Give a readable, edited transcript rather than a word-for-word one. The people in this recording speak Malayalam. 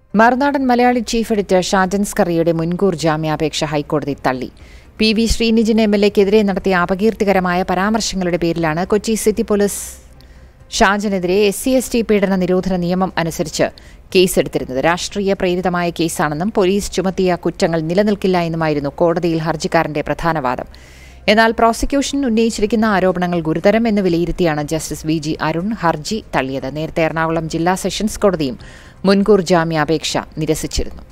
മറുനാടൻ മലയാളി ചീഫ് എഡിറ്റർ ഷാജൻ സ്കറിയയുടെ മുൻകൂർ ജാമ്യാപേക്ഷ ഹൈക്കോടതി തള്ളി. പി വി ശ്രീനിജിൻ എംഎൽഎക്കെതിരെ നടത്തിയ അപകീർത്തികരമായ പരാമർശങ്ങളുടെ പേരിലാണ് കൊച്ചി സിറ്റി പോലീസ് ഷാജനെതിരെ SC/ST പീഡന നിരോധന നിയമം അനുസരിച്ച് കേസെടുത്തിരുന്നത്. രാഷ്ട്രീയ പ്രേരിതമായ കേസാണെന്നും പോലീസ് ചുമത്തിയ കുറ്റങ്ങൾ നിലനിൽക്കില്ല എന്നുമായിരുന്നു കോടതിയിൽ ഹർജിക്കാരന്റെ പ്രധാന വാദം. എന്നാൽ പ്രോസിക്യൂഷൻ ഉന്നയിച്ചിരിക്കുന്ന ആരോപണങ്ങൾ ഗുരുതരം എന്ന് വിലയിരുത്തിയാണ് ജസ്റ്റിസ് VG അരുൺ ഹർജി തള്ളിയത്. നേരത്തെ എറണാകുളം ജില്ലാ സെഷൻസ് കോടതിയും മുൻകൂർ ജാമ്യാപേക്ഷ നിരസിച്ചിരുന്നു.